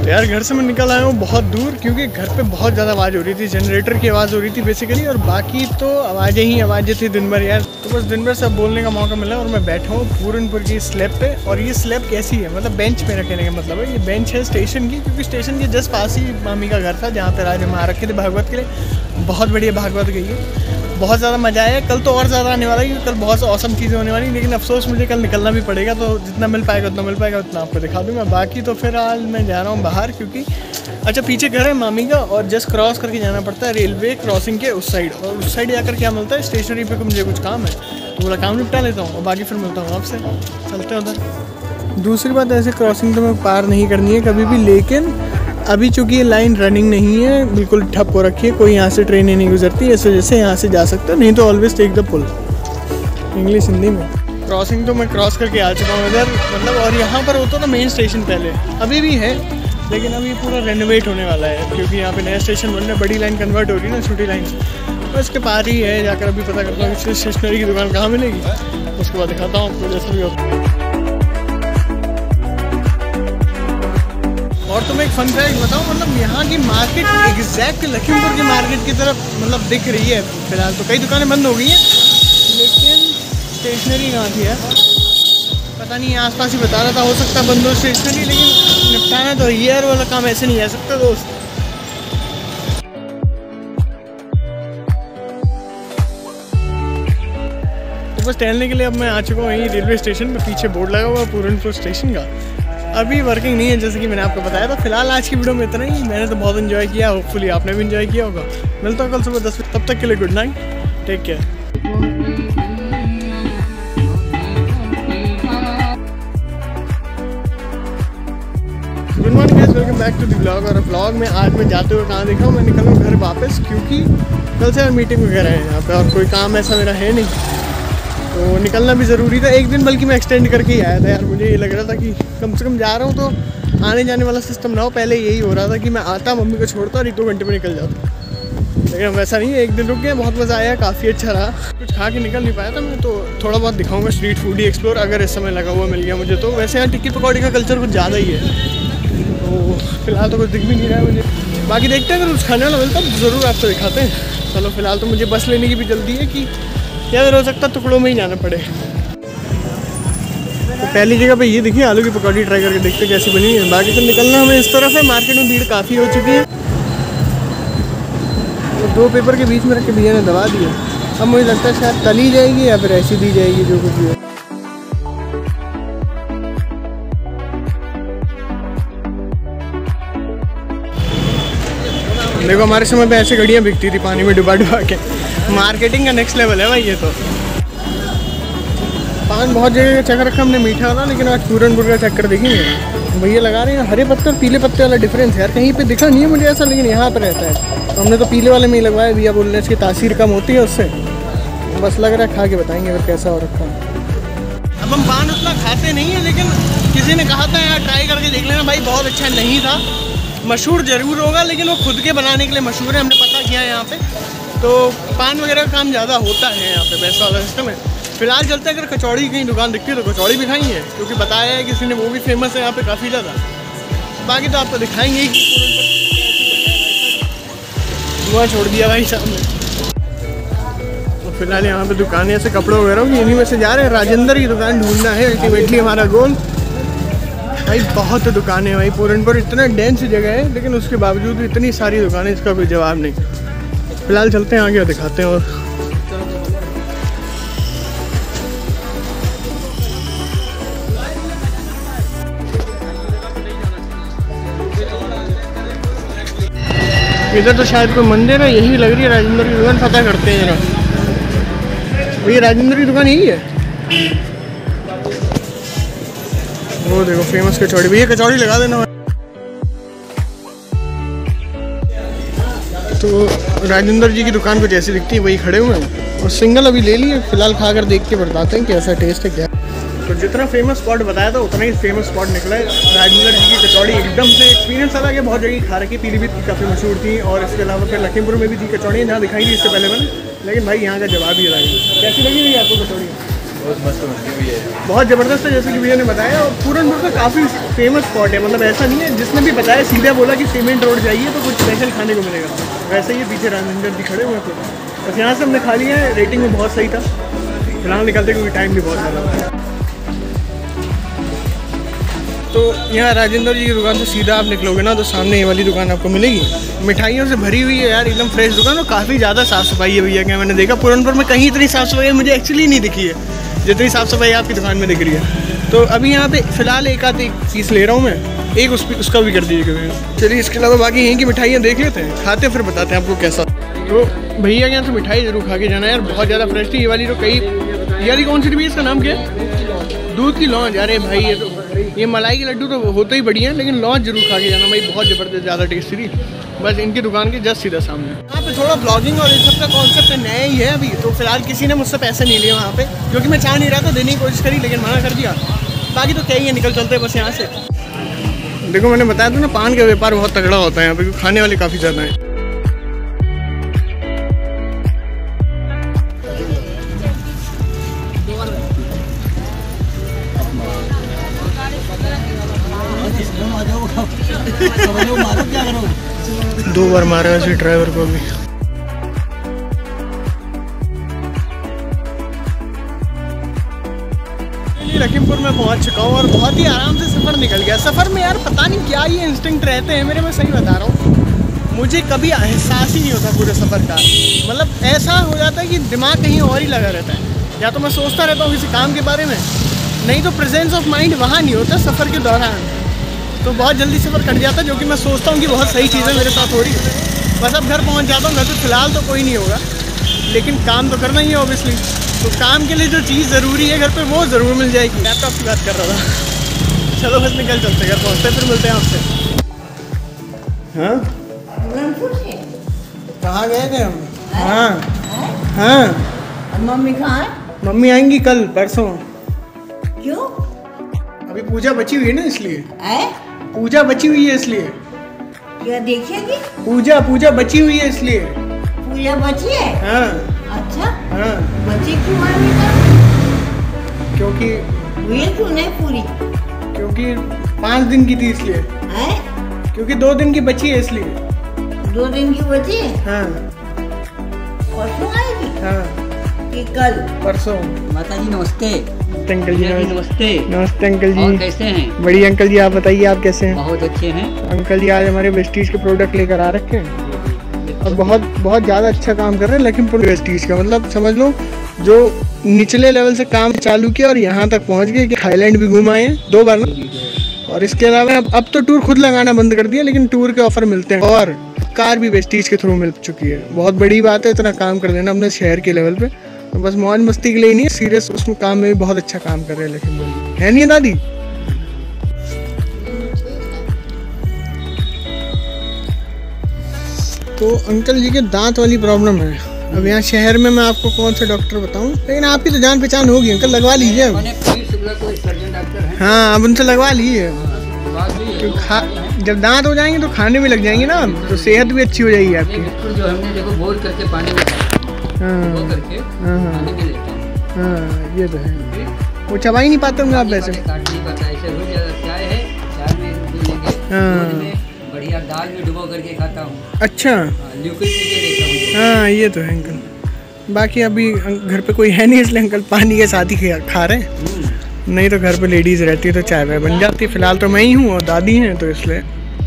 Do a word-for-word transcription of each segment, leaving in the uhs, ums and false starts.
तो यार घर से मैं निकल आया हूँ बहुत दूर, क्योंकि घर पे बहुत ज़्यादा आवाज़ हो रही थी, जनरेटर की आवाज़ हो रही थी बेसिकली, और बाकी तो आवाज़ें ही आवाज़ें थी दिन भर यार। तो बस दिन भर सब बोलने का मौका मिला और मैं बैठा हूँ पूरनपुर की स्लैब पे। और ये स्लैब कैसी है, मतलब बेंच पे रखने का मतलब है, ये बेंच है स्टेशन की, क्योंकि स्टेशन के जस्ट पास ही मामी का घर था जहाँ पर राजा माँ रखे थे भागवत के लिए। बहुत बढ़िया भागवत गई है, बहुत ज़्यादा मज़ा आया। कल तो और ज़्यादा आने वाला है, कल बहुत औसम चीज़ें होने वाली, लेकिन अफसोस मुझे कल निकलना भी पड़ेगा, तो जितना मिल पाएगा उतना मिल पाएगा उतना आपको दिखा दूंगा। बाकी तो फिर आज मैं जा रहा हूँ बाहर, क्योंकि अच्छा पीछे घर है मामी का और जस्ट क्रॉस करके जाना पड़ता है रेलवे क्रॉसिंग के उस साइड, और उस साइड जाकर क्या मिलता है स्टेशनरी पे को मुझे कुछ काम है, तो बोला काम निपटा लेता हूँ और बाकी फिर मिलता हूँ आपसे। चलते हैं उधर। दूसरी बात, ऐसे क्रॉसिंग तो मैं पार नहीं करनी है कभी भी, लेकिन अभी चूँकि ये लाइन रनिंग नहीं है, बिल्कुल ठप हो रखी है, कोई यहाँ से ट्रेनें नहीं गुजरती, इस वजह से यहाँ से जा सकते हो, नहीं तो always take the pull. English Hindi में क्रॉसिंग तो मैं क्रॉस करके आ चुका हूँ इधर, मतलब। और यहाँ पर होता था मेन स्टेशन पहले, अभी भी है, लेकिन अभी पूरा रेनोवेट होने वाला है, क्योंकि यहाँ पे नया स्टेशन बन रहा है, बड़ी लाइन कन्वर्ट हो रही है ना छोटी लाइन से। तो इसके पार ही है, जाकर अभी पता करता हूँ कि स्टेशनरी की दुकान कहाँ मिलेगी, उसके बाद दिखाता हूँ आपको जैसा भी होता। और तुम्हें एक फन फैक्ट बताऊँ, मतलब यहाँ की मार्केट एग्जैक्ट लखीमपुर की मार्केट की तरफ मतलब दिख रही है फिलहाल। तो कई दुकानें बंद हो गई हैं, लेकिन स्टेशनरी कहाँ थी यार, पता नहीं, आसपास ही बता रहा था, हो सकता है बंद हो स्टेशनरी, लेकिन निपटाना तो ईयर वाला काम ऐसे नहीं आ सकता दोस्त। तो बस टहलने के लिए अब मैं आ चुका हूँ यहीं रेलवे स्टेशन पे, पीछे बोर्ड लगा हुआ है पूरनपुर स्टेशन का। अभी वर्किंग नहीं है जैसे कि मैंने आपको बताया था। फिलहाल आज की वीडियो में इतना ही, मैंने तो बहुत एंजॉय किया, होपफुली आपने भी एंजॉय किया होगा। मिलता हूँ कल सुबह दस बजे, तब तक के लिए good night, take care. Good morning guys, welcome back to the vlog. और व्लॉग में आज मैं जाते हुए कहाँ देखा हूँ, मैं निकल रहा हूँ घर वापस, क्योंकि कल से मीटिंग वगैरह है यहाँ पे और कोई काम ऐसा मेरा है नहीं, तो निकलना भी ज़रूरी था एक दिन, बल्कि मैं एक्सटेंड करके ही आया था यार। मुझे ये लग रहा था कि कम से कम जा रहा हूँ तो आने जाने वाला सिस्टम ना हो। पहले यही हो रहा था कि मैं आता, मम्मी को छोड़ता और एक दो घंटे में निकल जाता, लेकिन वैसा नहीं है। एक दिन रुक गया, बहुत मज़ा आया, काफ़ी अच्छा रहा। कुछ खा के निकल नहीं पाया था मैं, तो थोड़ा बहुत दिखाऊंगा स्ट्रीट फूड ही एक्सप्लोर, अगर इस समय लगा हुआ मिल गया मुझे तो। वैसे यहाँ टिक्की पकौड़ी का कल्चर कुछ ज़्यादा ही है, तो फिलहाल तो कुछ दिख भी नहीं रहा है मुझे। बाकी देखते हैं, अगर कुछ खाने वाला मिलता तो ज़रूर आपको दिखाते हैं। चलो फिलहाल तो मुझे बस लेने की भी जल्दी है, कि क्या हो सकता टुकड़ों में ही जाना पड़े। तो पहली जगह पे ये देखिए आलू की पकौड़ी, ट्राई करके देखते कैसी बनी है। बाकी तो निकलना हमें इस तरफ है, मार्केट में भीड़ काफ़ी हो चुकी है। तो दो पेपर के बीच में रख के भैया ने दबा दिया। अब मुझे लगता है शायद तली जाएगी या फिर ऐसी दी जाएगी, जो कुछ भी है। देखो हमारे समय पे ऐसे घड़ियाँ बिकती थी पानी में डुबा डुबा के। मार्केटिंग का नेक्स्ट लेवल है भाई ये तो। पान बहुत जगह का चेक रखा हमने मीठा वाला, लेकिन आज पूरनपुर का चक्कर देखेंगे। भैया लगा रहे हैं हरे पत्ते और पीले पत्ते वाला डिफरेंस है यार, कहीं पे दिखा नहीं है मुझे ऐसा, लेकिन यहाँ पर रहता है। तो हमने तो पीले वाले में ही लगवाया, भैया बोल रहे हैं इसकी तासीर कम होती है उससे। बस लग रहा है खा के बताएंगे अगर कैसा हो रखा है। अब हम पान उतना खाते नहीं है, लेकिन किसी ने कहा था यार ट्राई करके देख लेना भाई, बहुत अच्छा नहीं था। मशहूर ज़रूर होगा, लेकिन वो खुद के बनाने के लिए मशहूर है, हमने पता किया है यहाँ पे। तो पान वगैरह का काम ज़्यादा होता है यहाँ पे, वैसा वाला सिस्टम है। फिलहाल चलते हैं, अगर कचौड़ी की कहीं दुकान दिखती है तो कचौड़ी भी खाएंगे, क्योंकि बताया है किसी ने, वो भी फेमस है यहाँ पे काफ़ी ज़्यादा। बाकी तो आपको दिखाएंगे ही, धुआं छोड़ दिया भाई सामने। तो फिलहाल यहाँ पे दुकानें ऐसे कपड़ों वगैरह की, इन्हीं में से जा रहे हैं। राजेंद्र की दुकान ढूंढना है अल्टीमेटली हमारा गोल भाई। बहुत दुकानें हैं भाई, पूरनपुर इतना डेंस जगह है, लेकिन उसके बावजूद भी इतनी सारी दुकानें, इसका कोई जवाब नहीं। फिलहाल चलते हैं आगे और दिखाते हैं। और इधर तो शायद कोई मंदिर है, यही लग रही है राजेंद्र की दुकान। पता करते हैं जरा, भैया राजेंद्र की दुकान यही है। वो देखो फेमस कचौड़ी, भैया कचौड़ी लगा देना। तो राजेंद्र जी की दुकान कुछ ऐसी दिखती है, वही खड़े हुए हैं। और सिंगल अभी ले लिए, फिलहाल खा कर देख के बताते हैं कैसा टेस्ट है क्या। तो जितना फेमस स्पॉट बताया था उतना ही फेमस स्पॉट निकला है। राजेंद्र जी की कचौड़ी एकदम से एक्सपीरियंस अलग है, बहुत जगह खा रखी, पीलीभीत की काफ़ी मशहूर थी, और इसके अलावा फिर लखीमपुर में भी थी कचौड़ियाँ, जहाँ दिखाई थी इससे पहले मैंने। लेकिन भाई यहाँ का जवाब ही अलग है। कैसी लगी हुई आपको कचौड़ी? बहुत मस्त बनती हुई है, बहुत ज़बरदस्त है जैसे कि भैया ने बताया। और पूरनपुर का काफ़ी फेमस स्पॉट है, मतलब ऐसा नहीं है, जिसने भी बताया सीधा बोला कि सीमेंट रोड जाइए तो कुछ स्पेशल खाने को मिलेगा। वैसे ही पीछे राजेंद्र जी खड़े हुए थे, बस यहाँ से हमने खा लिया है। रेटिंग में बहुत सही था, फिलहाल निकलते क्योंकि टाइम भी बहुत ज़्यादा था। तो यहाँ राजेंद्र जी की दुकान से सीधा आप निकलोगे ना तो सामने ये वाली दुकान आपको मिलेगी, मिठाइयों से भरी हुई है यार, एकदम फ्रेश दुकान। और काफ़ी ज़्यादा साफ़ सफाई है भैया, क्या मैंने देखा पूरनपुर में कहीं इतनी साफ़ सफाई मुझे एक्चुअली नहीं दिखी है जितनी साफ़ सफाई आपकी दुकान में दिख रही है। तो अभी यहाँ पे फ़िलहाल एक आध एक चीज़ ले रहा हूँ मैं, एक उस उसका भी कर दीजिएगा। चलिए इसके अलावा बाकी यहीं की मिठाइयाँ देख लेते हैं, खाते फिर बताते हैं आपको कैसा। तो भैया के यहाँ से मिठाई ज़रूर खा के जाना यार, बहुत ज़्यादा फ्रेश थी। ये वाली तो कई, ये वाली कौन सी थी, इसका नाम क्या है? दूध की लौंज। अरे भाई ये तो, ये मलाई के लड्डू तो होते ही बढ़िया हैं, लेकिन लौंज जरूर खा के जाना भाई, बहुत ज़बरदस्त, ज़्यादा टेस्टी थी। बस इनकी दुकान के जस्ट सीधा सामने। यहाँ पे थोड़ा ब्लॉगिंग और इस सब का कॉन्सेप्ट नया ही है अभी, तो फिलहाल किसी ने मुझसे पैसे नहीं लिए वहाँ पे, क्योंकि मैं चाह नहीं रहा था, देने की कोशिश करी लेकिन मना कर दिया। बाकी तो क्या ही है, निकल चलते हैं बस यहाँ से। देखो मैंने बताया था ना, पान का व्यापार बहुत तगड़ा होता है यहाँ पे, क्योंकि खाने वाले काफ़ी ज़्यादा हैं। दो बार मारा है उसी ड्राइवर को भी। लखीमपुर में पहुंच चुका हूँ और बहुत ही आराम से सफ़र निकल गया। सफ़र में यार पता नहीं क्या ये इंस्टिंक्ट रहते हैं मेरे, मैं सही बता रहा हूँ, मुझे कभी एहसास ही नहीं होता पूरे सफ़र का। मतलब ऐसा हो जाता है कि दिमाग कहीं और ही लगा रहता है, या तो मैं सोचता रहता हूँ किसी काम के बारे में, नहीं तो प्रेजेंस ऑफ माइंड वहाँ नहीं होता सफ़र के दौरान। तो बहुत जल्दी सफ़र कट जाता है, जो कि मैं सोचता हूँ कि बहुत सही चीज़ है मेरे साथ हो रही है। बस अब घर पहुँच जाता हूँ, घर पे फ़िलहाल तो कोई नहीं होगा, लेकिन काम तो करना ही है ऑब्वियसली। तो काम के लिए जो चीज़ ज़रूरी है घर पे वो ज़रूर मिल जाएगी। लैपटॉप की बात कर रहा था। चलो बस निकल चलते, घर पहुँचते फिर मिलते हैं आपसे। हाँ कहाँ गए थे हम? हाँ हाँ। मम्मी कहाँ है? मम्मी आएंगी कल परसों। क्यों? अभी पूजा बची हुई है ना, इसलिए। है? पूजा बची हुई है इसलिए। क्या देखेगी? पूजा पूजा बची हुई है इसलिए। पूजा बची है? हाँ। अच्छा। हाँ। बची क्यों है बेटा? क्योंकि हुई क्यों नहीं पूरी? क्योंकि पाँच दिन की थी इसलिए। है? क्योंकि दो दिन की बची है इसलिए। दो दिन की बची है? हाँ। परसों आएगी? हाँ। कि कल? परसों। माता जी नमस्ते। अंकल जी नमस्ते। नमस्ते अंकल जी। और कैसे हैं? बढ़िया अंकल जी, आप बताइए आप कैसे हैं? बहुत अच्छे हैं अंकल जी। आज हमारे वेस्टीज के प्रोडक्ट लेकर आ रखे हैं और बहुत बहुत ज़्यादा अच्छा काम कर रहे हैं लखीमपुर वेस्टीज का। मतलब समझ लो जो निचले लेवल से काम चालू किया और यहाँ तक पहुँच गए कि थाईलैंड भी घुमाए हैं दो बार ना। और इसके अलावा अब अब तो टूर खुद लगाना बंद कर दिया, लेकिन टूर के ऑफर मिलते हैं और कार भी वेस्टीज के थ्रू मिल चुकी है। बहुत बड़ी बात है इतना काम कर देना अपने शहर के लेवल पे। तो बस मौज मस्ती के लिए ही नहीं, सीरियस उसमें काम में भी बहुत अच्छा काम कर रहे हैं लखीमपुर, है नहीं दादी? तो अंकल जी के दांत वाली प्रॉब्लम है। अब यहाँ शहर में मैं आपको कौन सा डॉक्टर बताऊँ, लेकिन आपकी तो जान पहचान होगी अंकल, लगवा लीजिए। हाँ अब उनसे लगवा लीजिए, क्योंकि खा जब दांत हो जाएंगे तो खाने भी लग जाएंगे ना, तो सेहत भी अच्छी हो जाएगी आपकी। जो हमने देखो बोल करके पानी में हाँ करके हाँ पानी में लेते हैं। हाँ ये तो है, वो चबा ही नहीं पाते होंगे आप वैसे। काट नहीं पाता, ऐसे हो जाएगा। चाय है, चाय में दूध लेके हाँ। दूध में बढ़िया दाल में डुबो करके खाता हूँ। अच्छा। लिक्विड पी के देखता हूँ। हाँ ये तो है अंकल। बाकी अभी घर पे कोई है नहीं इसलिए अंकल पानी के साथ ही खा रहे हैं, नहीं तो घर पे लेडीज रहती है तो चाय वाय बन जाती है। फिलहाल तो मैं ही हूँ और दादी हैं तो इसलिए।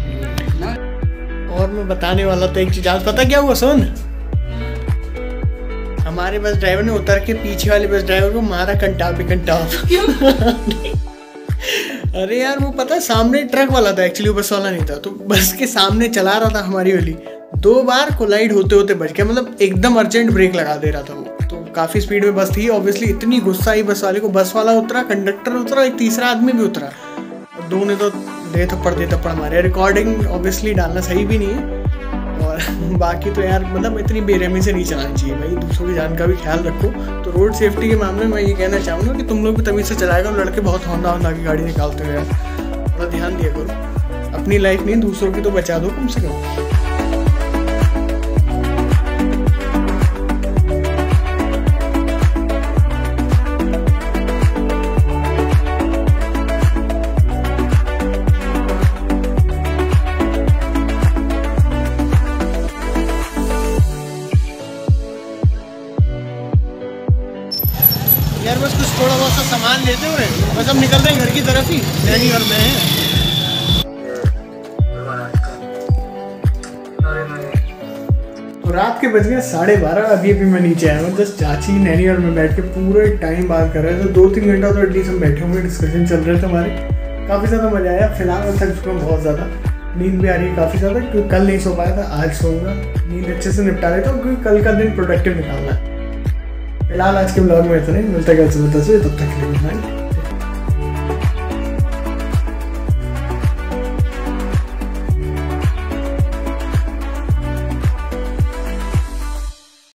और मैं बताने वाला था एक चीज, आज पता क्या हुआ सोन? हमारे बस ड्राइवर ने उतर के पीछे वाले बस ड्राइवर को मारा कंटाप पे कंटाप। अरे यार वो पता है सामने ट्रक वाला था, एक्चुअली बस वाला नहीं था, तो बस के सामने चला रहा था हमारी वाली, दो बार कोलाइड होते होते बच गया। मतलब एकदम अर्जेंट ब्रेक लगा दे रहा था वो, तो काफ़ी स्पीड में बस थी। ऑब्वियसली इतनी गुस्सा आई बस वाले को, बस वाला उतरा, कंडक्टर उतरा, एक तीसरा आदमी भी उतरा, और दो ने तो दे थप्पड़ दे थप्पड़ मारे। रिकॉर्डिंग ऑब्वियसली डालना सही भी नहीं है, और बाकी तो यार मतलब इतनी बेरहमी से नहीं चलानी चाहिए भाई, दूसरों की जान का भी ख्याल रखो। तो रोड सेफ्टी के मामले में मैं ये कहना चाहूँगा कि तुम लोग भी तमीज़ से चलाएगा, लड़के बहुत होंडा होंडा की गाड़ी निकालते हो यार, थोड़ा ध्यान दिया करो, अपनी लाइफ नहीं दूसरों की तो बचा दो कम से कम। थोड़ा सा सामान लेते हुए बस हम निकल रहे हैं घर की तरफ ही। नैनी और मैं हैं। तो रात के बज गए साढ़े बारह। अभी अभी मैं नीचे आया हूँ। जस्ट चाची, नैनी और मैं बैठ के पूरे टाइम बात कर रहे थे। तो दो तीन घंटा तो एटलीस्ट हम बैठे हुए डिस्कशन चल रहे थे हमारे। काफ़ी ज़्यादा मज़ा आया। फिलहाल मैं थक चुका हूँ बहुत ज़्यादा। नींद भी आ रही है काफ़ी ज़्यादा, क्योंकि कल नहीं सो पाया था, आज सोऊंगा। नींद अच्छे से निपटा लेता हूँ क्योंकि कल का दिन प्रोडक्टिव निकालना है। फिलहाल आज के ब्लॉग में इतना ही। मिलता है कल सुबह दस बजे, तब तक के लिए गुड नाइट।